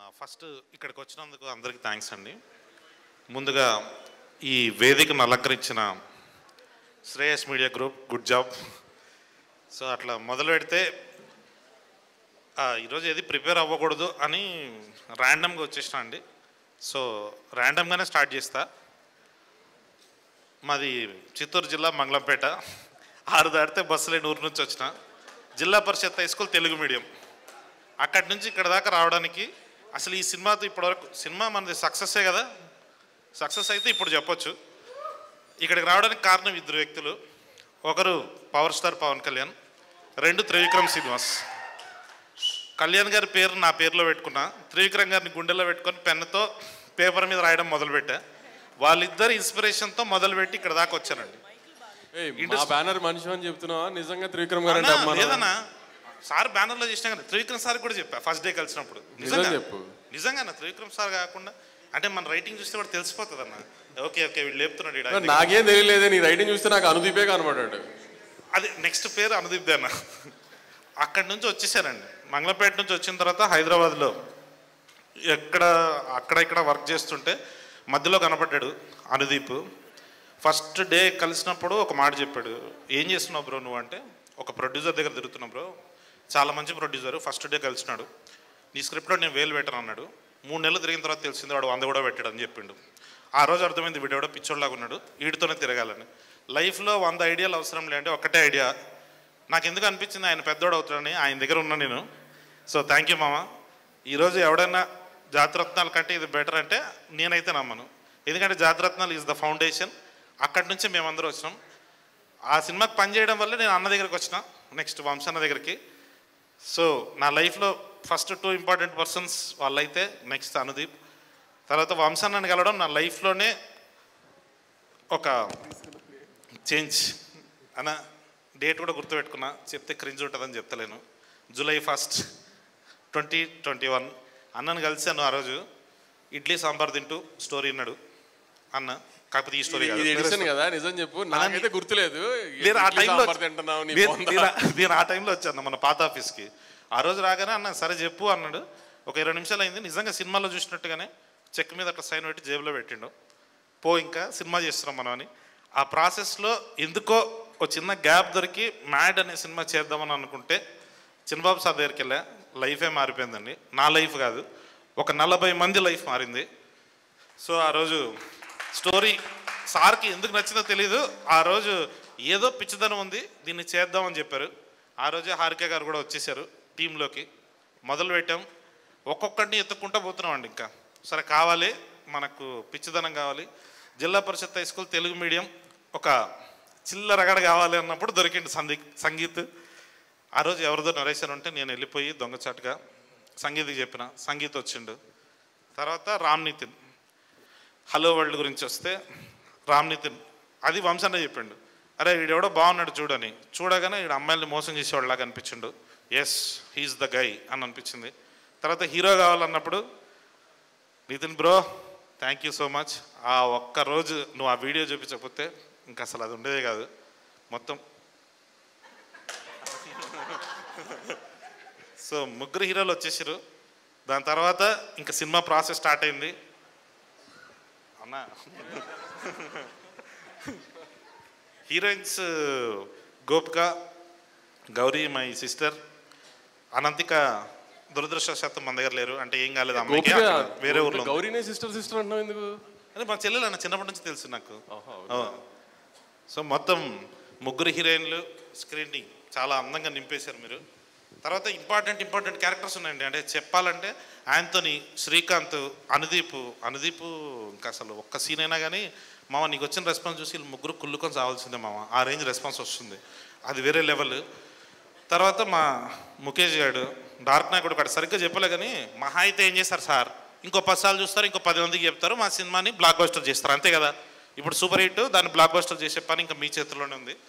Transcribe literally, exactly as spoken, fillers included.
First ఇక్కడికి వచ్చినందుకు అందరికీ థ్యాంక్స్ అండి. ముందుగా ఈ వేదికను అలంకరించిన Shreyas media group good job. So అట్లా మొదలు పెడితే ఈరోజు ఏది ప్రిపేర్ అవ్వకూడదు అని ర్యాండమ్గా వచ్చేసిన అండి. సో ర్యాండమ్గానే స్టార్ట్ చేస్తా. మాది చిత్తూరు జిల్లా మంగళంపేట. ఆరు దాటితే బస్సు లేని ఊరు నుంచి వచ్చిన. Zilla Parishad high school Telugu medium. అక్కడి నుంచి ఇక్కడ దాకా రావడానికి అసలు ఈ సినిమాతో ఇప్పటివరకు సినిమా మనది సక్సెస్సే కదా, సక్సెస్ అయితే ఇప్పుడు చెప్పొచ్చు. ఇక్కడికి రావడానికి కారణం ఇద్దరు వ్యక్తులు. ఒకరు పవర్ స్టార్ పవన్ కళ్యాణ్, రెండు త్రివిక్రమ్ శ్రీనివాస్. కళ్యాణ్ గారి పేరు నా పేరులో పెట్టుకున్నా, త్రివిక్రమ్ గారిని గుండెల్లో పెట్టుకొని పెన్నుతో పేపర్ మీద రాయడం మొదలుపెట్టా. వాళ్ళిద్దరు ఇన్స్పిరేషన్తో మొదలుపెట్టి ఇక్కడ దాకా వచ్చానండి. బ్యానర్ మనిషి అని చెప్తున్నావా? నిజంగా త్రివిక్రమ్ గారు లేదన్నా, సార్ బ్యానర్లో చేసినా కానీ త్రివిక్రమ్ సార్ కూడా చెప్పా ఫస్ట్ డే కలిసినప్పుడు. నిజంగా నిజంగా త్రివిక్రమ్ సార్ కాకుండా అంటే మన రైటింగ్ చూస్తే కూడా తెలిసిపోతుంది అన్న. ఓకే ఓకే వీళ్ళు లేపుతున్నాడు. నాకేం తెలియలేదు, నీ రైటింగ్ చూస్తే నాకు అనుదీపే కనబడ్డాడు. అది నెక్స్ట్ పేరు అనుదీప్ అన్న. అక్కడి నుంచి వచ్చేసానండి. మంగళపేట నుంచి వచ్చిన తర్వాత హైదరాబాద్లో ఎక్కడ అక్కడ ఇక్కడ వర్క్ చేస్తుంటే మధ్యలో కనపడ్డాడు అనుదీప్. ఫస్ట్ డే కలిసినప్పుడు ఒక మాట చెప్పాడు, ఏం చేస్తున్నావు బ్రో నువ్వు అంటే, ఒక ప్రొడ్యూసర్ దగ్గర తిరుగుతున్నావు బ్రో, చాలా మంచి ప్రొడ్యూసర్. ఫస్ట్ డే కలిసినాడు, నీ స్క్రిప్ట్లో నేను వేలు పెట్టను అన్నాడు. మూడు నెలలు తిరిగిన తర్వాత తెలిసింది వాడు వంద కూడా పెట్టాడు అని చెప్పిండు. ఆ రోజు అర్థమైంది వీడు ఎవడో పిచ్చోడ్లాగా ఉన్నాడు, వీడితోనే తిరగాలని. లైఫ్లో వంద ఐడియాలు అవసరం లేదంటే ఒక్కటే ఐడియా. నాకు ఎందుకు అనిపించింది ఆయన పెద్దోడు అవుతాడని, ఆయన దగ్గర ఉన్నా నేను. సో థ్యాంక్ యూ మామ. ఈరోజు ఎవడైనా జాతిరత్నాల కంటే ఇది బెటర్ అంటే నేనైతే నమ్మను. ఎందుకంటే జాతిరత్నాలు ఈజ్ ద ఫౌండేషన్. అక్కడి నుంచి మేమందరూ వచ్చినాం. ఆ సినిమాకి పనిచేయడం వల్ల నేను అన్న దగ్గరికి వచ్చిన, నెక్స్ట్ వంశన్న దగ్గరికి. సో నా లైఫ్లో ఫస్ట్ టూ ఇంపార్టెంట్ పర్సన్స్ వాళ్ళైతే నెక్స్ట్ అనుదీప్, తర్వాత వంశన్నని కలవడం నా లైఫ్లోనే ఒక చేంజ్ అన్న. డేట్ కూడా గుర్తుపెట్టుకున్నా, చెప్తే క్రింజ్ ఉంటుందని చెప్తలేను. July first twenty twenty one అన్నను కలిసాను. ఆ రోజు ఇడ్లీ సాంబార్ తింటూ స్టోరీ విన్నాడు అన్న. కాకపోతే ఈ స్టోరీ కదా, నిజం చెప్పు, నాకైతే గుర్తులేదు. నేను ఆ టైంలో వచ్చాను మన పాత ఆఫీస్కి. ఆ రోజు రాగానే అన్న సరే చెప్పు అన్నాడు. ఒక ఇరవై నిమిషాలు అయింది. నిజంగా సినిమాలో చూసినట్టుగానే చెక్ మీద అట్లా సైన్ పెట్టి జేబులో పెట్టిండు. పో ఇంకా సినిమా చేస్తున్నాం మనం అని. ఆ ప్రాసెస్లో ఎందుకో ఒక చిన్న గ్యాప్ దొరికి మ్యాడ్ అనే సినిమా చేద్దామని అనుకుంటే చిన్నబాబు సార్ దగ్గరికి వెళ్ళా. లైఫే మారిపోయిందండి. నా లైఫ్ కాదు, ఒక నలభై మంది లైఫ్ మారింది. సో ఆ రోజు స్టోరీ సార్కి ఎందుకు నచ్చిందో తెలీదు. ఆ రోజు ఏదో పిచ్చిదనం ఉంది, దీన్ని చేద్దామని చెప్పారు. ఆ రోజే హారిక గారు కూడా వచ్చేసారు టీంలోకి. మొదలు పెట్టాం, ఒక్కొక్కడిని ఎత్తుక్కుంటూ పోతున్నాం అండి. ఇంకా సరే కావాలి, మనకు పిచ్చిదనం కావాలి. Zilla Parishad high school Telugu medium ఒక చిల్లరగడ కావాలి అన్నప్పుడు దొరికింది సందీ సంగీత్. ఆ రోజు ఎవరిదో నరేషన్ ఉంటే నేను వెళ్ళిపోయి దొంగచాటుగా సంగీత్కి చెప్పిన. సంగీత్ వచ్చిండు. తర్వాత రామ్ నితిన్ హలో వరల్డ్ గురించి వస్తే రామ్ నితిన్ అది వంశన్న చెప్పిండు, అరే వీడెవడో బాగున్నాడు చూడని. చూడగానే వీడు అమ్మాయిల్ని మోసం చేసేవాళ్ళలాగా అనిపించిండు. ఎస్ హీఈస్ ద గై అని అనిపించింది. తర్వాత హీరో కావాలన్నప్పుడు Nithin bro thank you so much. ఆ ఒక్కరోజు నువ్వు ఆ వీడియో చూపించకపోతే ఇంకా అసలు అది ఉండేదే కాదు మొత్తం. సో ముగ్గురు హీరోలు వచ్చేసారు. దాని తర్వాత ఇంకా సినిమా ప్రాసెస్ స్టార్ట్ అయింది అన్న. Heroines Gopika, Gauri my sister, Ananthika దురదృష్టవశాత్తు మన దగ్గర లేరు. అంటే ఏం కాలేదు, అమ్మాయికి వేరే ఊర్లో. గౌరీనే సిస్టర్ సిస్టర్ అంటున్నావు ఎందుకు? అంటే మా చెల్లెలు అన్న చిన్నప్పటి నుంచి తెలుసు నాకు. సో మొత్తం ముగ్గురు హీరోయిన్లు స్క్రీన్ని చాలా అందంగా నింపేశారు మీరు. తర్వాత ఇంపార్టెంట్ ఇంపార్టెంట్ క్యారెక్టర్స్ ఉన్నాయండి. అంటే చెప్పాలంటే యాంథోనీ, శ్రీకాంత్, అనుదీప్. అనుదీప్ ఇంకా అసలు ఒక్క సీన్ అయినా కానీ మామ నీకు వచ్చిన రెస్పాన్స్ చూసి ముగ్గురు కుళ్ళుకొని చావాల్సిందే మామ, ఆ రేంజ్ రెస్పాన్స్ వస్తుంది. అది వేరే లెవెల్. తర్వాత మా ముఖేష్ గారు డార్క్ నాయకుడు కాదు, సరిగ్గా చెప్పలే కానీ మహా అయితే ఏం చేస్తారు సార్, ఇంకో పది సార్లు చూస్తారు, ఇంకో పది మందికి చెప్తారు, మా సినిమాని బ్లాక్ బస్టర్ చేస్తారు, అంతే కదా. ఇప్పుడు సూపర్ హిట్, దాన్ని బ్లాక్ బస్టర్ చేసే పని ఇంకా మీ చేతిలోనే ఉంది.